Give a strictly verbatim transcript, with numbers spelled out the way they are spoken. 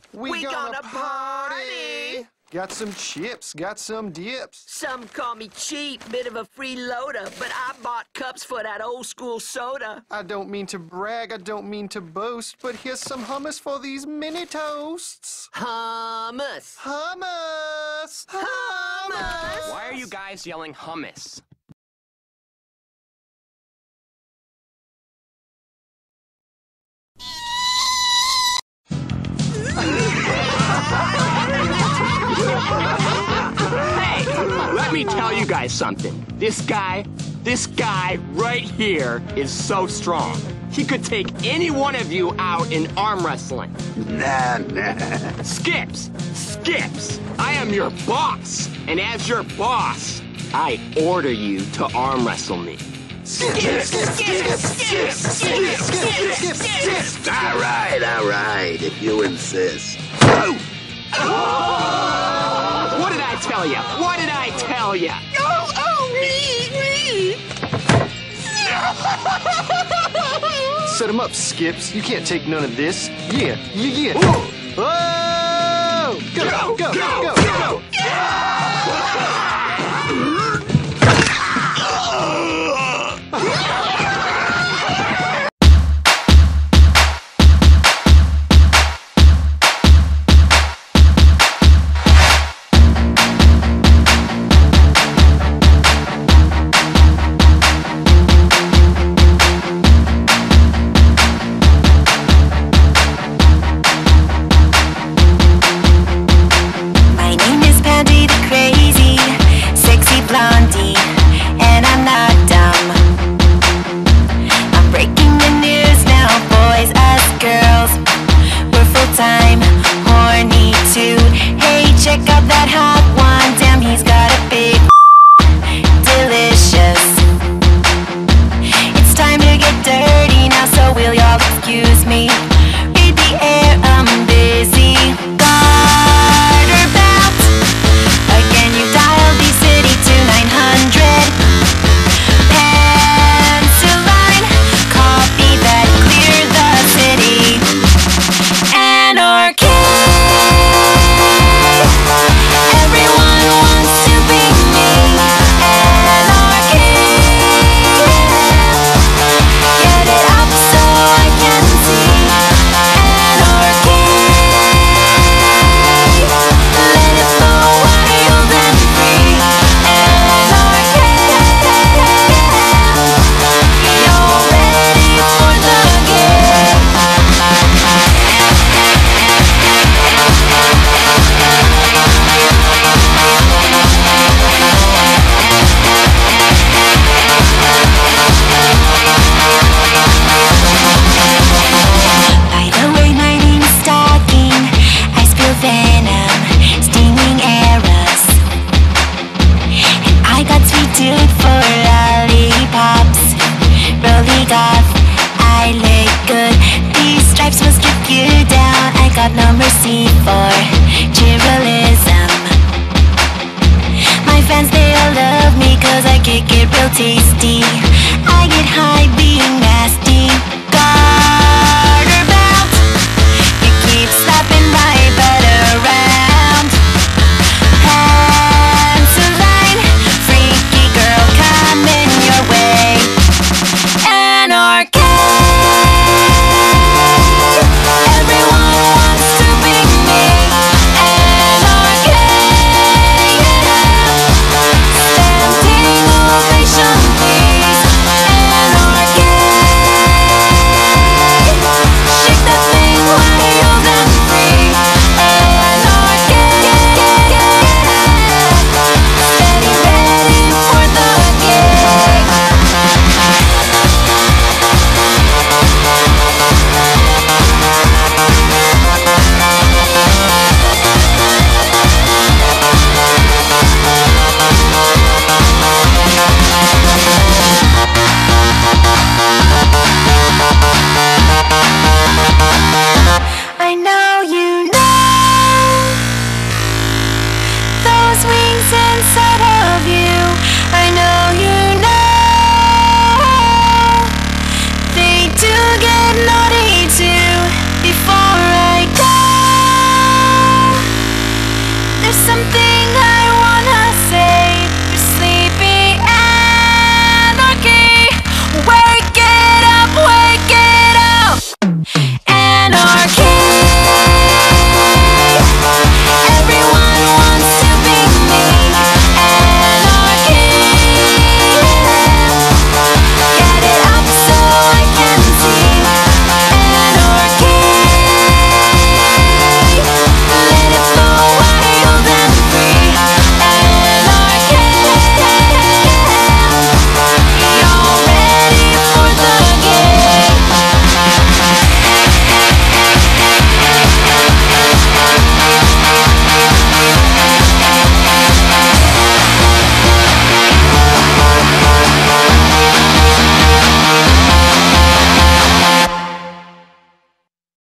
We, We gonna, gonna party. party. Got some chips, got some dips. Some call me cheap, bit of a freeloader, but I bought cups for that old school soda. I don't mean to brag, I don't mean to boast, but here's some hummus for these mini toasts. Hummus. Hummus! Hummus! Why are you guys yelling hummus? Hey, let me tell you guys something. This guy, this guy right here is so strong. He could take any one of you out in arm wrestling. Nah, nah. Skips, Skips, I am your boss. And as your boss, I order you to arm wrestle me. Skip, skip, skip, skip, skip, skip, skip, skip, skip. All right, all right, if you insist. What did I tell you? What did I tell you? Oh, oh, me, me. Set him up, Skips. You can't take none of this. Yeah, yeah, yeah. Oh! Go, go, go, go, go! My name is Pandy the Crazy, sexy blondie, and I'm not dumb. I'm breaking the news now, boys, us girls, we're full-time, horny too. Hey, check out that hot one, damn, he's got a big delicious. It's time to get dirty now, so will y'all excuse me? Read the air, I'm busy. Garter belt. Again, you dialed the city to nine hundred. Pencil line, copy that, clear the city. Anarchy. Everyone wants to be me. Anarchy. Get it up so I can see. Anarchy. Let it flow wild and free. Anarchy. You're ready for the game. By the way, my name is Stalking. I spill venom, stinging arrows. And I got sweet tooth for lollipops. Rolly goth, I lick good. These stripes will strip you down. I got no mercy for cheerleism. My fans, they all love me 'cause I kick it real tasty.